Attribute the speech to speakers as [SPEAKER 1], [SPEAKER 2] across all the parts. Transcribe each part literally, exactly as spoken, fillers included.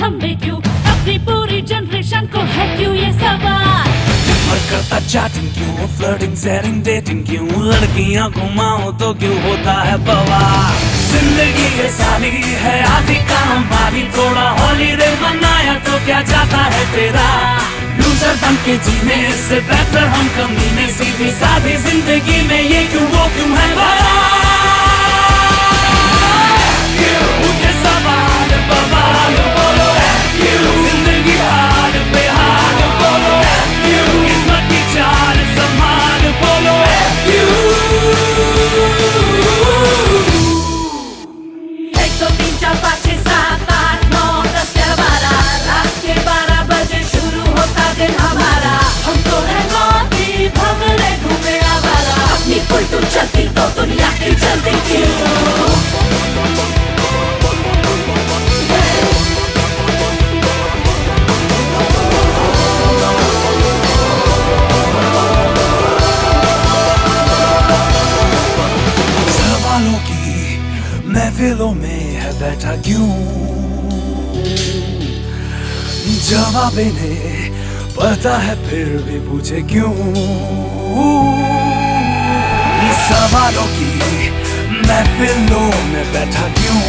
[SPEAKER 1] हम में क्यों, अपनी पूरी जनरेशन को है क्यों ये सवाल।
[SPEAKER 2] करता चैटिंग क्यों, फ्लर्टिंग सेटिंग डेटिंग क्यों, लड़कियां घुमाओ तो क्यों होता है बवाल। जिंदगी ये साली है आधी काम वाली, थोड़ा हॉलीडे मनाया तो क्या जाता है तेरा। लूजर बन के जीने से बेहतर हम कमीने, सीधी सादी जिंदगी में ये क्यों वो क्यों है बड़ा। मुझे सवाल बवाल बोलो है क्यों, जिंदगी हाल पे हाल बोलो है क्यों, किस्मत की चाल संभाल बोलो है क्यों।
[SPEAKER 1] एक दो तीन चार पाँच छः सात आठ नौ दस ग्यारह बारह, रात के बारह बजे शुरू होता दिन हमारा। हम तो है मौती भंगड़े घूमे आवारा, अपनी कोई तो चलती तो दुनिया की चलती क्यों।
[SPEAKER 2] महफिलों में है बैठा क्यों, जवाब इन्हें पता है फिर भी पूछे क्यों। सवालों की महफिलों में बैठा क्यों,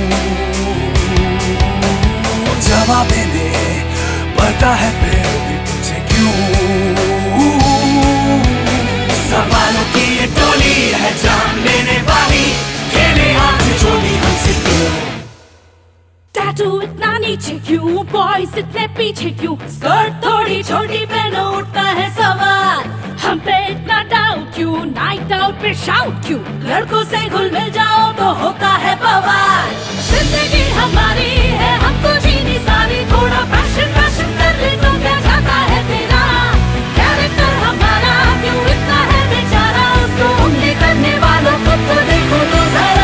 [SPEAKER 2] जवाब इन्हें पता है फिर भी पूछे क्यों। सवालों की ये टोली है जान लेने वाली, खेले हाथ चोली हमसे क्यों।
[SPEAKER 1] टैटू इतना नीचे क्यों, बॉयज इतने पीछे क्यों, स्कर्ट थोड़ी छोटी पहनो उठता है सवाल। हम पे इतना डाउट क्यों, नाइट आउट पे शाउट क्यों, लड़कों से घुल मिल जाओ तो होता है बवाल। जिंदगी हमारी है हमको जीनी सारी, थोड़ा फैशन फैशन कर ले तो क्या जाता है तेरा। कैरेक्टर हमारा क्यों इतना है बेचारा, उसको उंगली करने वालों को तो देखो तो जरा।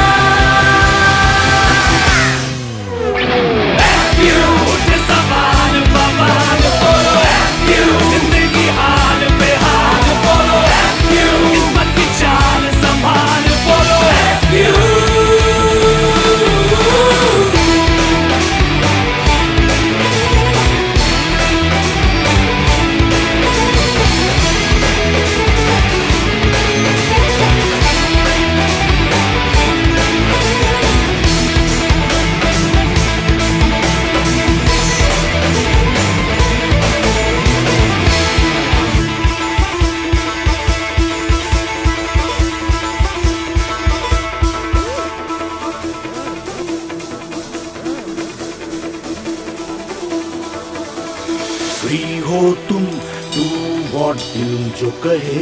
[SPEAKER 2] फ्री हो तुम डू व्हाट दिल जो कहे,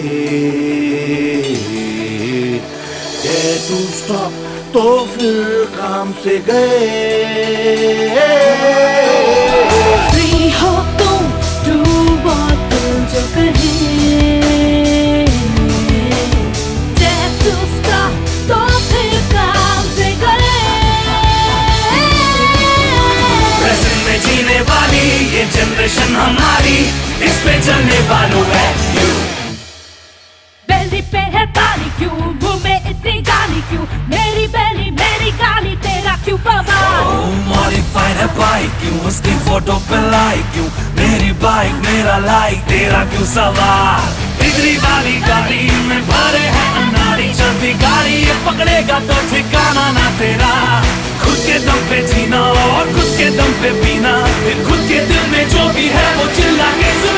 [SPEAKER 2] डेयर टू स्टॉप तो फिर काम से गए।
[SPEAKER 1] फ्री हो तुम डू व्हाट दिल जो कहे, डेयर टू स्टॉप तो फिर काम से गए।
[SPEAKER 2] प्रेजेंट में जीने वाली ये जनरेशन हमारी, इस पे चलने वालों है क्यों।
[SPEAKER 1] बेली पे है पानी क्यों, मुंह में इतनी गाली क्यों, मेरी बेली मेरी गाली तेरा क्यों बवाल।
[SPEAKER 2] मॉडिफाइड है बाइक क्यों, उसकी फोटो पे लाइक क्यों, मेरी बाइक मेरा लाइक तेरा क्यों सवाल। बिजली वाली गाड़ी में भरे है अनाड़ी, चलती गाड़ी ये पकड़ेगा तो ठिकाना ना तेरा। खुद के दम पे जीना और खुद के दम पे पीना, फिर खुद के दिल में जो भी है वो चिल्ला के